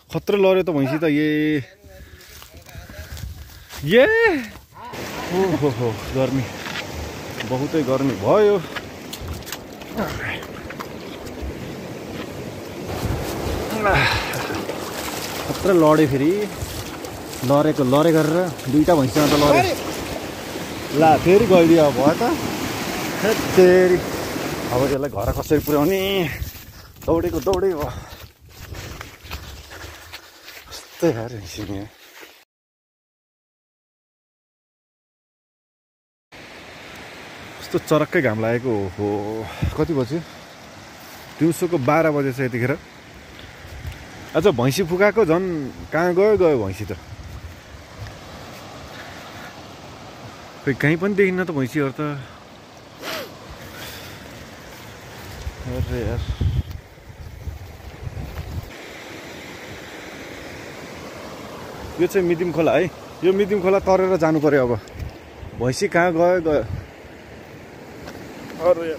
खतरा लड्यो त भैँसी त ये हो गर्मी बहुतै गर्मी भयो। खतरा लड्यो फेरि लरे गरेर दुईटा भैँसीमा त लड्यो। ला फेरि गइदियो भयो त फेरि अब यसलाई घर कसरी पुर्याउने दौडेको भयो। कस्तै यार भैँसी कस्तो चरक्कै घाम लागेको हो। कति बज्यो? दिउँसोको 12 बजे छ यतिखेर। आज भैँसी फुकाएको झन् कहाँ गयो भैँसी त खोइ कहीँ पनि देखिन्न त भैँसीहरू त। अरे यार यो चाहिँ मिदिम खोला है। यो मिदिम खोला तरेर जानु पर्यो। अब भैँसी कहाँ गयो। अरे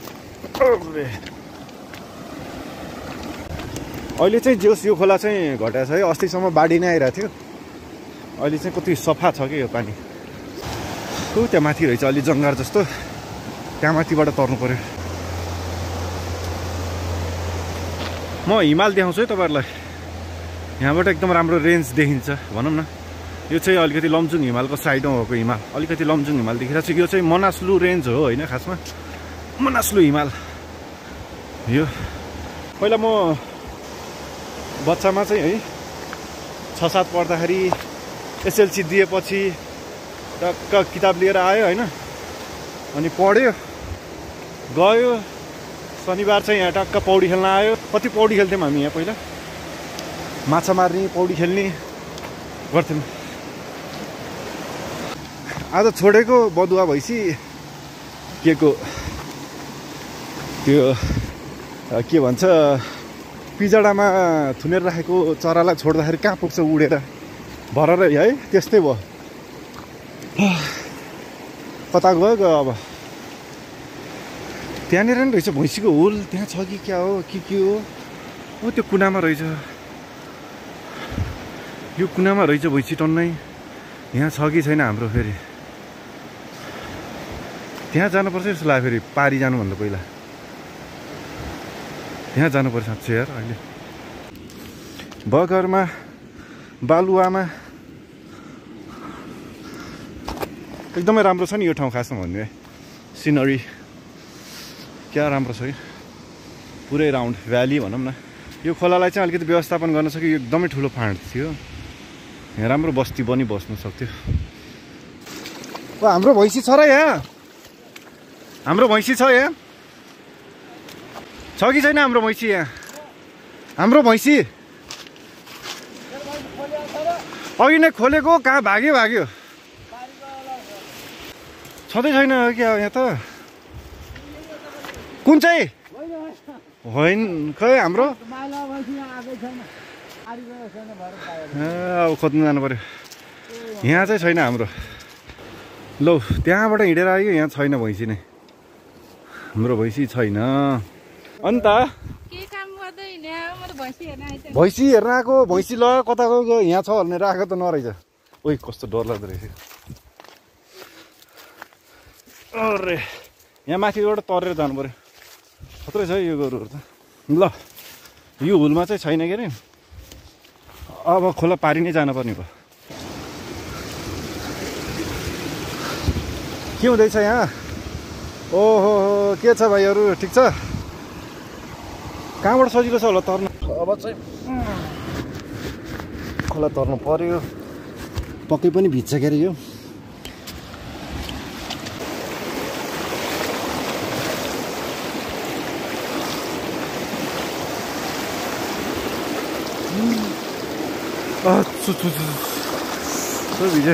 अहिले चाहिँ जोस् यो खोला चाहिँ घटाएको छ है। अस्तिसम्म बाढी नै आइरहेको थियो। अहिले चाहिँ कति सफा छ कि यो पानी। त्यहाँ माथि रहेछ अलि जङ्गार जस्तो, त्यहाँ माथिबाट तर्नु पर्यो। म हिमाल देखाउँछु है तपाईँहरूलाई। यहाँबाट एकदम राम्रो रेन्ज देखिन्छ भनौँ न। यो चाहिँ अलिकति लमजुङ हिमालको साइडमा भएको हिमाल, अलिकति लमजुङ हिमाल देखिरहेको छ। यो चाहिँ मनासलु रेन्ज हो होइन, खासमा मनासलु हिमाल। यो पहिला म बच्चामा चाहिँ है 6-7 पढ्दाखेरि एसएलसी दिएपछि टक्क किताब लिएर आयो होइन, अनि पढ्यो गयो। शनिबार चाहिँ यहाँ टक्क पौडी खेल्न आयो। कति पौडी खेल्थ्यौँ हामी यहाँ पहिला, माछा मार्ने पौडी खेल्ने गर्थ्यौँ। आज छोडेको बदुवा भैँसी के को त्यो के भन्छ पिजडामा थुनेर राखेको चरालाई छोड्दाखेरि कहाँ पुग्छ उडेर भररै है, त्यस्तै भयो। कता गयो अब। त्यहाँनिर नि रहेछ भैँसीको हुल, त्यहाँ छ कि क्या हो के हो। ओ त्यो कुनामा रहेछ, यो कुनामा रहेछ भैँसी टन्नै। यहाँ छ कि छैन हाम्रो। फेरि त्यहाँ जानुपर्छ जस्तो लाग्यो। फेरि पारी जानुभन्दा पहिला त्यहाँ जानुपर्छ साँच्चै यार। अहिले बगरमा बालुवामा एकदमै राम्रो छ नि यो ठाउँ। खासमा भन्ने सिनरी क्या राम्रो छ कि। पुरै राउन्ड भ्याली भनौँ न। यो खोलालाई चाहिँ अलिकति व्यवस्थापन गर्न सक्यो। यो एकदमै ठुलो फाँड थियो। यहाँ राम्रो बस्ती पनि बस्नु सक्थ्यो। हाम्रो भैँसी छ र यहाँ? हाम्रो भैँसी छ यहाँ? छ कि छैन हाम्रो भैँसी यहाँ? हाम्रो भैँसी अघि नै खोलेको, कहाँ भाग्यो। छँदै छैन क्या यहाँ त। कुन चाहिँ होइन खै हाम्रो? अब खोज्नु जानु पर्यो। यहाँ चाहिँ छैन हाम्रो। लौ त्यहाँबाट हिँडेर आयो। यहाँ छैन भैँसी नै, हाम्रो भैँसी छैन। अन्त भैँसी हेर्न आएको। भैँसी ल कता गयो? यहाँ छ भनेर आएको त नरहेछ। ओइ कस्तो डर लाग्दो रहेछ। अरे यहाँ माथिबाट तरेर जानु पर्यो। खत्रै छ यो गोरुहरू त। ल यो हुलमा चाहिँ छैन के अरे। अब खोला पारी नै जानुपर्ने भयो। के हुँदैछ यहाँ? ओहो के छ भाइहरू, ठिक छ? कहाँबाट सजिलो छ होला तर्नु? अब चाहिँ खोला तर्नु पर्यो। पक्कै पनि भिज्छ के अरे यो। भिजे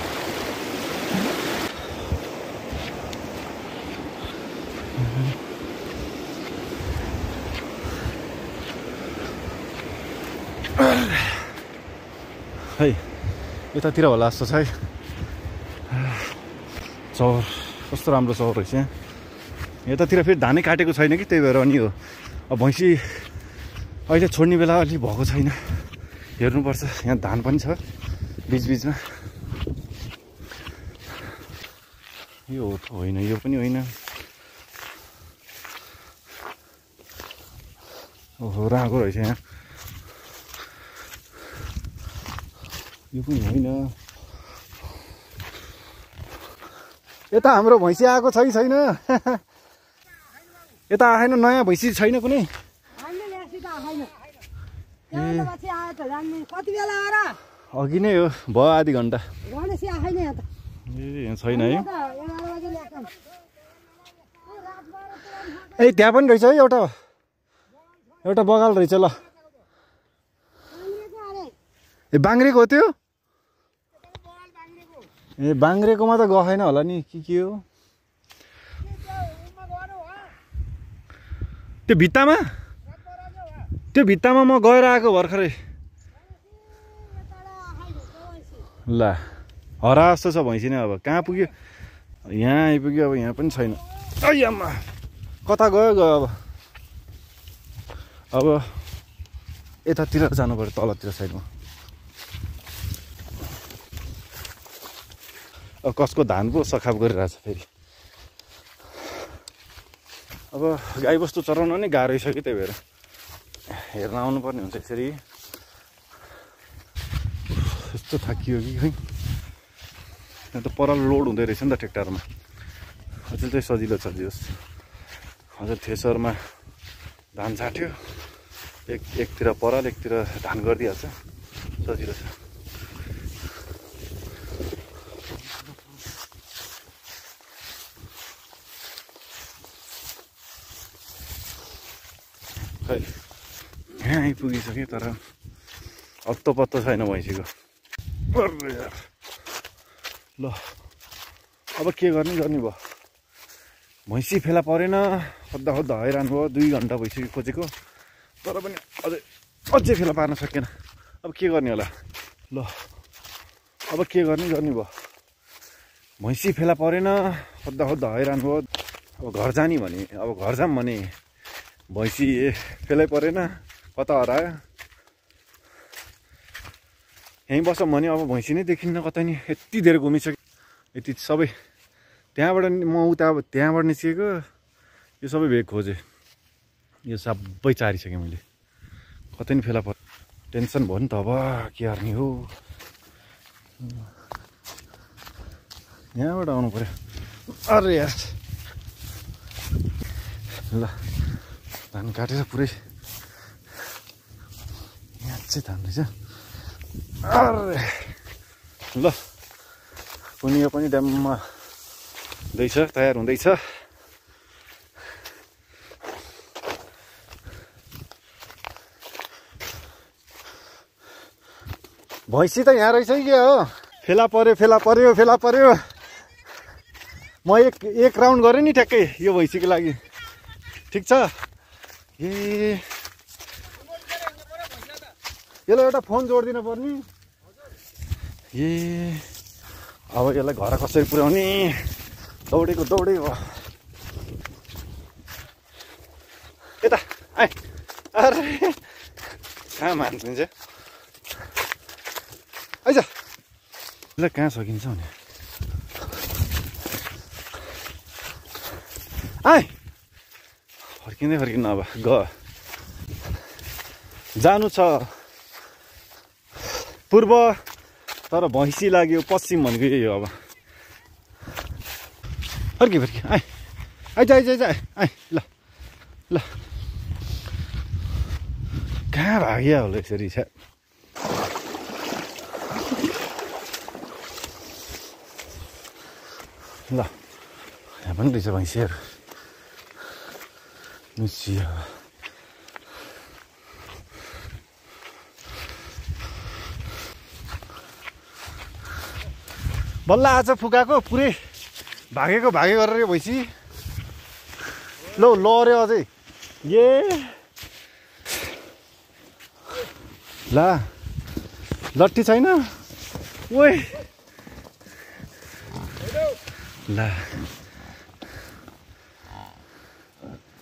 है यतातिर होला जस्तो छ है। चौर कस्तो राम्रो चौर रहेछ यहाँ। यतातिर फेरि धानै काटेको छैन कि, त्यही भएर अनि हो। अब भैँसी अहिले छोड्ने बेला अलि भएको छैन। हेर्नुपर्छ। यहाँ धान पनि छ बीचबीचमा। यो हो त होइन, यो पनि होइन। ओहो राको रहेछ यहाँ। यो पनि होइन। यता हाम्रो भैँसी आएको छैन। यता आएन, नयाँ भैँसी छैन कुनै। अघि नै हो, भयो आधी घन्टा। ए छैन है। ए त्यहाँ पनि रहेछ है एउटा बगाल रहेछ। ल ए बाङ्ग्रेको हो त्यो। ए बाङ्ग्रेकोमा त गएन होला नि, के हो त्यो भित्तामा म गएर आएको भर्खरै। ल हरा जस्तो छ भैँसी नै। अब कहाँ पुग्यो? यहाँ आइपुग्यो। अब यहाँ पनि छैन। आम्मा कता गयो। अब यतातिर जानु पर्यो, तलतिर साइडमा। अब कसको धान पो सखाप गरिरहेछ फेरि। अब गाईबस्तु चराउन नै गाह्रो सक्यो, त्यही भएर हेर्न आउनुपर्ने हुन्छ यसरी। यस्तो थाकियो कि खै। यहाँ त पर लोड हुँदै रहेछ नि त ट्र्याक्टरमा। अझै चाहिँ सजिलो छ दियोस्। हजुर थ्रेसरमा धान छाट्यो, एकतिर पराल एकतिर धान गरिदिइहाल्छ, सजिलो छ। खै यहाँ आइपुगिसक्यो, तर हत्तो पत्तो छैन भैँसीको। ल अब के गर्ने भयो। भैँसी फेला परेन, खोज्दा हैरान भयो। 2 घन्टा भइसक्यो खोजेको, तर पनि अझै फेला पार्न सकेन। अब के गर्ने होला। ल अब के गर्ने भयो। भैँसी फेला परेन, खोज्दा हैरान भयो। अब घर जाने भने, अब घर जाऊँ भने भैँसी फेलै परेन, कता हरायो। यहीँ बसौँ भने अब भैँसी नै देखिन्न कतै नि। यति धेरै घुमिसक्यो, यति सबै। त्यहाँबाट त्यहाँबाट निस्किएको यो सबै भेग खोजेँ, यो सबै चारिसकेँ मैले। कतै नि फेला पर्यो। टेन्सन भयो नि त। अब के गर्ने हो। यहाँबाट आउनु पर्यो। अरे यार ल धान काटेर पुरै यहाँ चाहिँ धान रहेछ। अरे ल पुनियो पनि ड्याममा हुँदैछ, तयार हुँदैछ। भैँसी त यहाँ रहेछ कि हो। फेला पर्यो। म एक राउन्ड गरेँ नि ठ्याक्कै यो भैँसीको लागि। ठिक छ। ए यसलाई एउटा फोन जोडिदिनु पर्ने। ए अब यसलाई घर कसरी पुर्याउने। दौडेको यता आए। अरे कहाँ मान्छे आइज। यसलाई कहाँ सकिन्छ भने आए। फर्किन्न। अब जानु छ पूर्व, तर भैँसी लाग्यो पश्चिम भनेको यही हो। अब फर्की आए। आइज आए। ल कहाँ भाग्यो होला यसरी छ। ल यहाँ पनि रहेछ भैँसीहरू। निस्कियो। बल्ल आज फुकाएको पुरै भागेको गरेर यो भैँसी। ल अरे अझै ला लट्ठी छैन। ओइ ला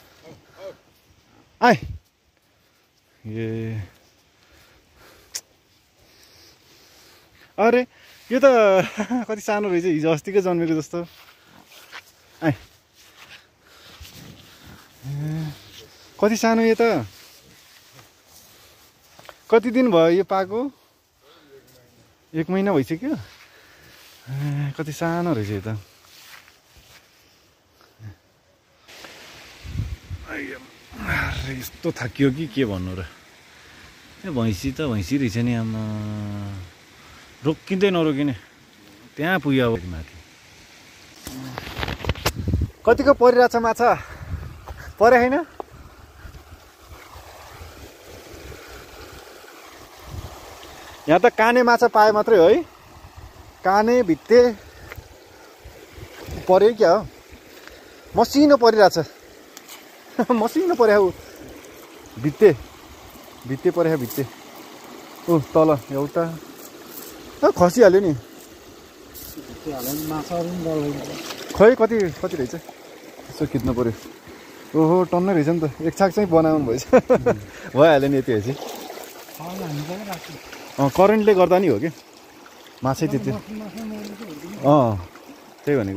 आए। ए अरे यो त कति सानो रहेछ, हिजो अस्तिकै जन्मेको जस्तो। आइ कति सानो यो त, कति दिन भयो यो पाएको? 1 महिना भइसक्यो। कति सानो रहेछ यो त। यस्तो थाकियो कि के भन्नु र। भैँसी त भैँसी रहेछ नि आमा, रोकिँदै नरोकिने त्यहाँ पुग्यो अब माथि। कतिको परिरहेछ माछा, परे होइन? यहाँ त काने माछा पाए मात्रै हो है, काने भित्ते पर्यो क्या हो, मसिनो परिरहेछ। मसिनो पर्यो भित्ते भित्ते पर्यो भित्ते। ऊ तल एउटा खसिहाल्यो नि। खै कति कति रहेछ यसो खिच्नु पर्यो। ओहो टन्नै रहेछ नि त, एक छाक चाहिँ बनाउनु भएछ। भइहाल्यो नि यति चाहिँ। करेन्टले गर्दा नि हो कि माछै त्यति। त्यही भनेको।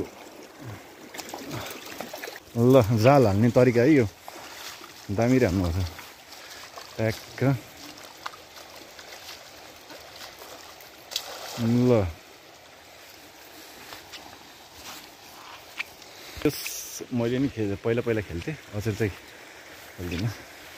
ल जाल हाल्ने तरिका है यो, दामी हाल्नुपर्छ ट्याक्क। ल मैले नि पहिला खेल्थेँ, अचेल चाहिँ खेल्दिनँ।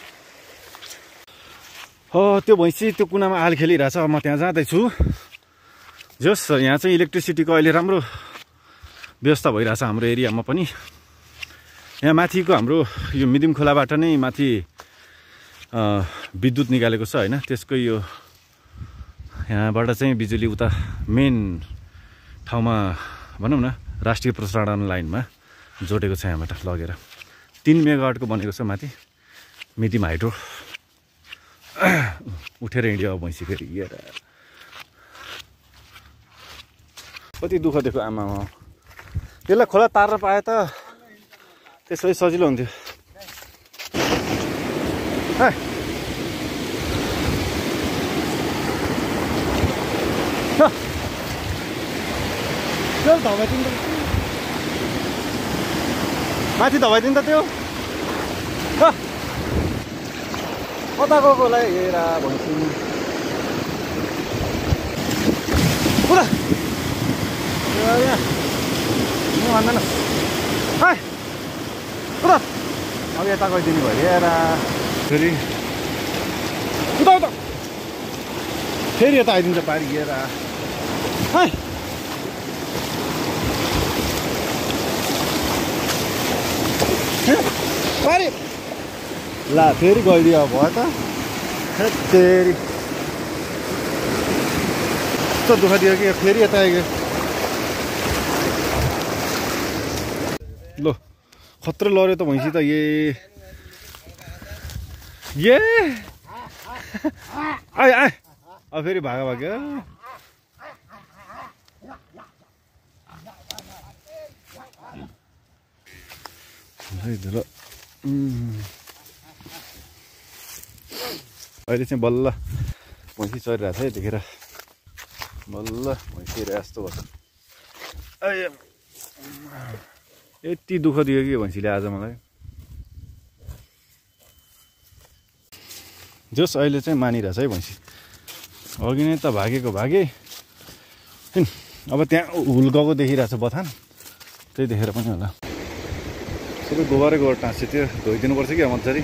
त्यो भैँसी त्यो कुनामा आल खेलिरहेछ, म त्यहाँ जाँदैछु। जस यहाँ चाहिँ इलेक्ट्रिसिटीको अहिले राम्रो व्यवस्था भइरहेछ हाम्रो एरियामा पनि। यहाँ माथिको हाम्रो यो मिदिम खोलाबाट नै माथि विद्युत निकालेको छ होइन, त्यसको यो यहाँबाट चाहिँ बिजुली उता मेन ठाउँमा भनौँ न राष्ट्रिय प्रसारण लाइनमा जोडेको छ। यहाँबाट लगेर 3 मेगावाटको बनेको छ माथि मिदिम हाइड्रो। उठेर हिँड्यो अब भैँसी फेरि। कति दुःख दिएको आमामा, त्यसलाई खोला तारेर पाए त त्यसै सजिलो हुन्थ्यो। माथि धपाइदिनु त त्यो। कता गएकोलाई हेरा भैँसी पुरा भन्दैन। पुरा अब यता गइदिनु भयो हेरा, फेरि उता उता फेरि यता आइदिन्छ पारि हेरा। पारि ला फेरि गइदियो भयो त। फेरि यस्तो दुःख दियो कि फेरि यता आइगयो। ल खत्रो लड्यो त भैँसी त। आए आए अब फेरि भागा भाग्यो। अहिले चाहिँ बल्ल भैँसी चरिरहेको छ है, देखेर बल्ल भैँसी यस्तो भयो। यति दुःख दियो कि भैँसीले आज मलाई। जस अहिले चाहिँ मानिरहेछ है भैँसी। अघि नै त भागेको भागे, अब त्यहाँ हुल गएको देखिरहेछ बथान, त्यही देखेर पनि होला। सबै गोबरै गोबर टाँस्यो, त्यो धोइदिनुपर्छ कि मजाले।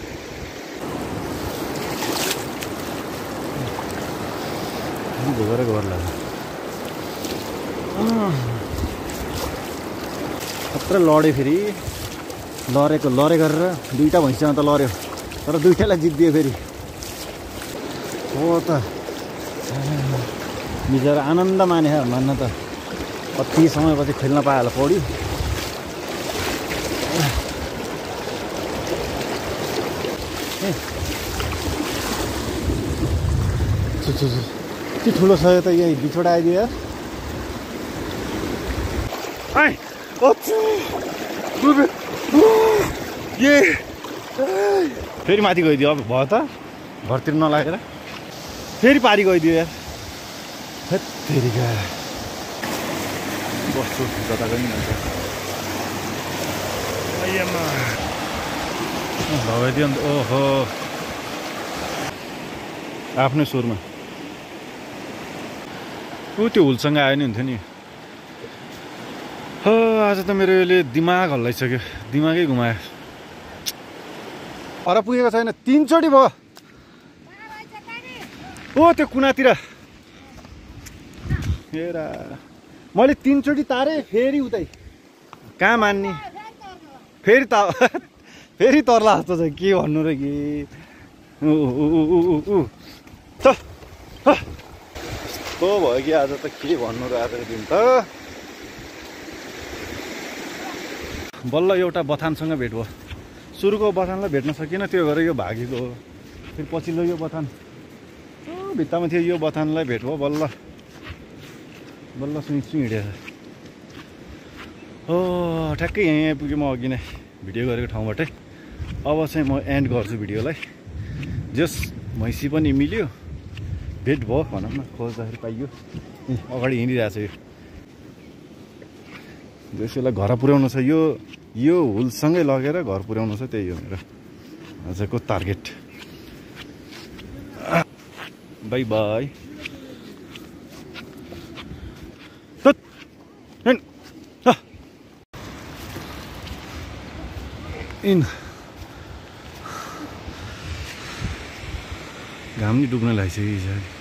गोबरै गोबर लाग्यो। खत्र लड्यो फेरि, लरे गरेर 2टा भैँसीमा त लड्यो, तर 2टालाई जित्दियो फेरि। हो त बिचरा आनन्द माने मान्न त, कति समयपछि खेल्न पायो होला पौडी। के ठुलो छ यो त, यही बिछोडा आइदियो यार। फेरि माथि गइदियो अब भयो त, घरतिर नलागेर फेरि पारि गइदियो यार। हेत्तेरिका बस्छु जता पनि हुन्छ लगाइदियो नि त ओहो आफ्नै सुरमा त्यो हुलसँग आयो नि हुन्थ्यो नि हो आज त मेरो यसले दिमाग हल्लाइसक्यो दिमागै घुमायो हर पुगेको छैन 3 चोटि भयो ओ त्यो कुनातिर हेरा मैले 3 चोटि तारे फेरि उतै कहाँ मान्ने फेरि तर्ला जस्तो छ के भन्नु र कि यस्तो भयो कि आज त के भन्नु र आजको दिन त बल्ल एउटा बथानसँग भेट भयो सुरुको बथानलाई भेट्न सकिएन त्यो गरेर यो भागेको हो फेरि पछिल्लो यो बथान भित्तामा थियो यो बथानलाई भेट भयो बल्ल बल्ल सुइँ हिँडेछ हो ठ्याक्कै यहीँ आइपुगेँ म अघि नै भिडियो गरेको ठाउँबाटै अब चाहिँ म एन्ड गर्छु भिडियोलाई जस भैँसी पनि मिल्यो भेट भयो भनौँ न खोज्दाखेरि पाइयो अगाडि हिँडिरहेको छ यो यसलाई घर पुर्याउनु छ यो हुलसँगै लगेर घर पुर्याउनु छ त्यही हो मेरो आजको टार्गेट बाई बाई इन घाम नि डुब्न लागिसक्यो